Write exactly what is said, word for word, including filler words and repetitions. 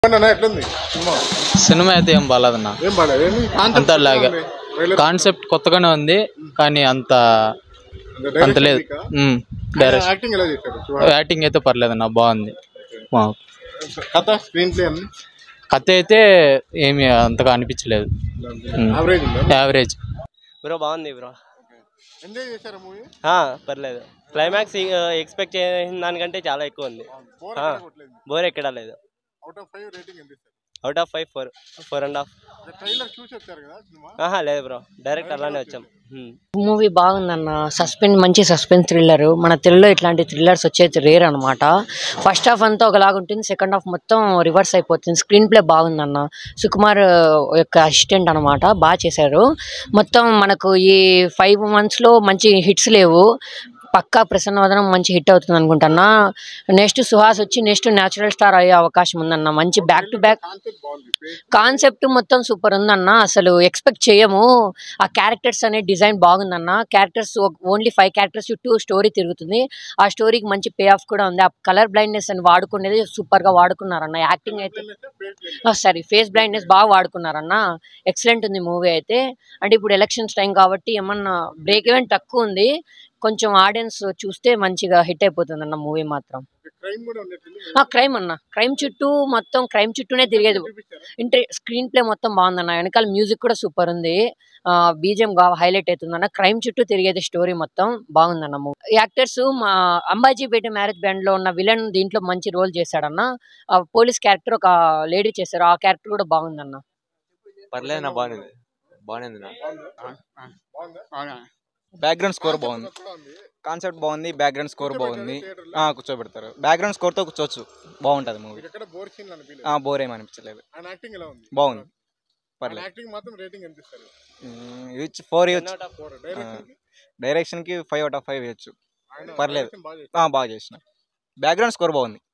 Cinema అయితే ఏం బాలేదన్న. అంత లాగా కాన్సెప్ట్ కొత్తగానే ఉంది కానీ అంత అంత లేదు. యాక్టింగ్ అయితే పర్లేదన్న, బాగుంది. కథ అయితే ఏమి అంతగా అనిపించలేదు, యావరేజ్. బ్రో బాగుంది బ్రో, పర్లేదు. క్లైమాక్స్ ఎక్స్పెక్ట్ చేసిన దానికంటే చాలా ఎక్కువ ఉంది, బోర్ ఎక్కడా లేదు. Out of five four four and half. లేదు బ్రో, డైరెక్ట్ అలానే వచ్చాం. మూవీ బాగుందన్న, సస్పెన్స్, మంచి సస్పెన్స్ థ్రిల్లర్. మన తెలుగులో ఇట్లాంటి థ్రిల్లర్స్ వచ్చేది రేర్ అనమాట. ఫస్ట్ హాఫ్ అంతా ఒకలాగా ఉంటుంది, సెకండ్ హాఫ్ మొత్తం రివర్స్ అయిపోతుంది. స్క్రీన్ ప్లే బాగుందన్న, సుకుమార్ యొక్క అసిస్టెంట్ అనమాట, బాగా చేశారు. మొత్తం మనకు ఈ ఫైవ్ మంత్స్లో మంచి హిట్స్ లేవు, పక్కా ప్రసన్నవదనం మంచి హిట్ అవుతుంది అనుకుంటున్నా. నెక్స్ట్ సుహాస్ వచ్చి నెక్స్ట్ న్యాచురల్ స్టార్ అయ్యే అవకాశం ఉందన్న. మంచి బ్యాక్ టు బ్యాక్ కాన్సెప్ట్ మొత్తం సూపర్ ఉందన్న, అసలు ఎక్స్పెక్ట్ చేయము. ఆ క్యారెక్టర్స్ అనే డిజైన్ బాగుందన్న. క్యారెక్టర్స్ ఓన్లీ ఫైవ్ క్యారెక్టర్స్ చుట్టూ స్టోరీ తిరుగుతుంది, ఆ స్టోరీకి మంచి పే ఆఫ్ కూడా ఉంది. ఆ కలర్ బ్లైండ్నెస్ అని వాడుకునేది సూపర్ గా వాడుకున్నారన్న. యాక్టింగ్ అయితే సారీ ఫేస్ బ్లైండ్నెస్ బాగా వాడుకున్నారన్న, ఎక్సలెంట్ ఉంది మూవీ అయితే. అంటే ఇప్పుడు ఎలక్షన్స్ టైం కాబట్టి ఏమన్నా బ్రేక్ ఈవెంట్ తక్కువ ఉంది, కొంచెం ఆడియన్స్ చూస్తే మంచిగా హిట్ అయిపోతుంది అన్న మూవీ మాత్రం. క్రైమ్ అన్న, క్రైమ్ చుట్టూ మొత్తం క్రైమ్ చుట్టూనే తిరిగేది. ఇంటర్ స్క్రీన్ ప్లే మొత్తం బాగుందన్న, వెనకాల మ్యూజిక్ కూడా సూపర్ ఉంది, బీజిఎం హైలైట్ అవుతుందన్న. క్రైమ్ చుట్టూ తిరిగేది స్టోరీ మొత్తం బాగుందన్న మూవీ. యాక్టర్స్ మా అంబాజీపేట మ్యారేజ్ బ్యాండ్ లో ఉన్న విలన్ దీంట్లో మంచి రోల్ చేశాడన్న. పోలీస్ క్యారెక్టర్ ఒక లేడీ చేశారు, ఆ క్యారెక్టర్ కూడా బాగుందన్న. పర్లేదు, బాగుంది బాగుంది బ్యాక్గ్రౌండ్ స్కోర్ బాగుంది, కాన్సెప్ట్ బాగుంది, బ్యాక్గ్రౌండ్ స్కోర్ బాగుంది. కూర్చోబెడతారు, బ్యాక్గ్రౌండ్ స్కోర్ తో కూర్చోవచ్చు, బాగుంటది మూవీ. బోర్ ఏమి అనిపించలేదు, బాగుంది, పర్లేదు. ఫోర్ ఇవ్వచ్చు, డైరెక్షన్ కి ఫైవ్ అవుట్ ఆఫ్ ఫైవ్ ఇవ్వచ్చు, పర్లేదు, బాగా చేసిన. బ్యాక్గ్రౌండ్ స్కోర్ బాగుంది.